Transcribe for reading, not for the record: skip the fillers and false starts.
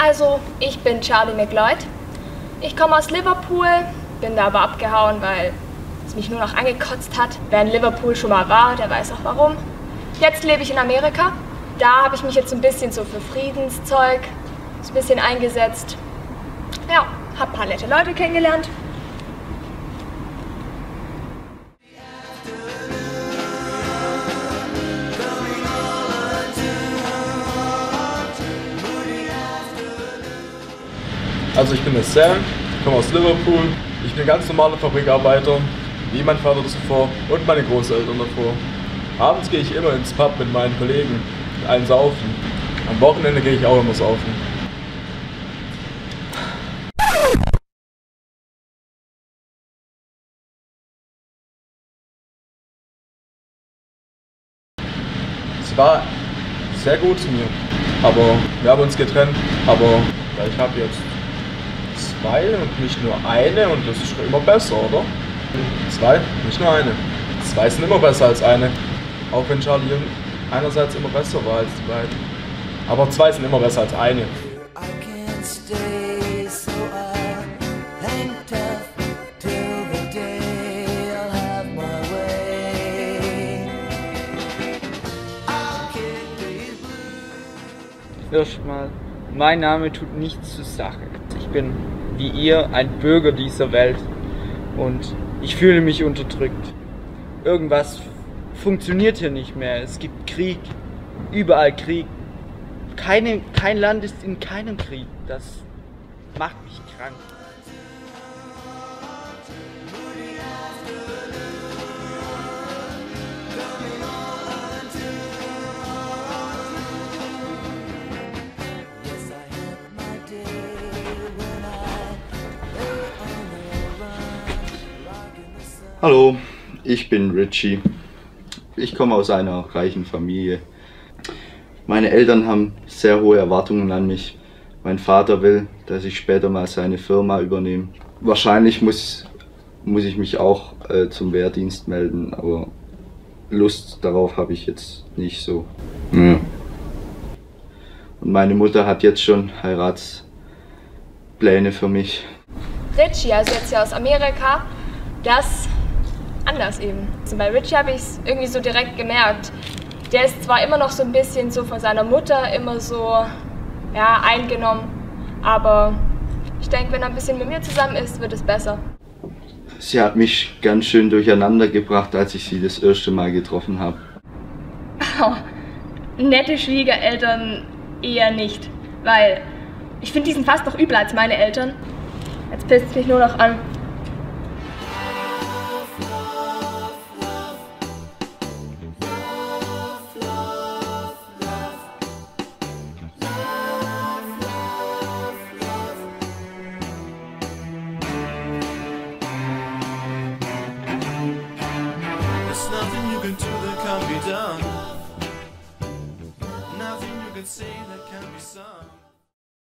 Also, ich bin Charlie McLeod. Ich komme aus Liverpool, bin da aber abgehauen, weil es mich nur noch angekotzt hat. Wer in Liverpool schon mal war, der weiß auch warum. Jetzt lebe ich in Amerika. Da habe ich mich jetzt ein bisschen so für Friedenszeug so ein bisschen eingesetzt. Ja, habe ein paar nette Leute kennengelernt. Also ich bin der Sam, komme aus Liverpool. Ich bin ganz normaler Fabrikarbeiter, wie mein Vater zuvor und meine Großeltern davor. Abends gehe ich immer ins Pub mit meinen Kollegen, einen saufen. Am Wochenende gehe ich auch immer saufen. Sie war sehr gut zu mir, aber wir haben uns getrennt. Aber ja, ich habe jetzt 2 und nicht nur eine, und das ist immer besser, oder? 2, nicht nur eine. 2 sind immer besser als eine. Auch wenn Charlie einerseits immer besser war als die beiden. Aber 2 sind immer besser als eine. Erstmal, mein Name tut nichts zur Sache. Ich bin, wie ihr, ein Bürger dieser Welt und ich fühle mich unterdrückt. Irgendwas funktioniert hier nicht mehr. Es gibt Krieg, überall Krieg. Kein Land ist in keinem Krieg. Das macht mich krank. Hallo, ich bin Richie. Ich komme aus einer reichen Familie. Meine Eltern haben sehr hohe Erwartungen an mich. Mein Vater will, dass ich später mal seine Firma übernehme. Wahrscheinlich muss ich mich auch zum Wehrdienst melden, aber Lust darauf habe ich jetzt nicht so. Ja. Und meine Mutter hat jetzt schon Heiratspläne für mich. Richie, also jetzt ja aus Amerika, das anders eben. Also bei Richie habe ich es irgendwie so direkt gemerkt. Der ist zwar immer noch so ein bisschen so von seiner Mutter immer so eingenommen, aber ich denke, wenn er ein bisschen mit mir zusammen ist, wird es besser. Sie hat mich ganz schön durcheinander gebracht, als ich sie das erste Mal getroffen habe. Oh, nette Schwiegereltern eher nicht, weil ich finde, die sind fast noch übler als meine Eltern. Jetzt pisst es mich nur noch an. There's nothing you can do that can't be done. Nothing you can say that can't be sung.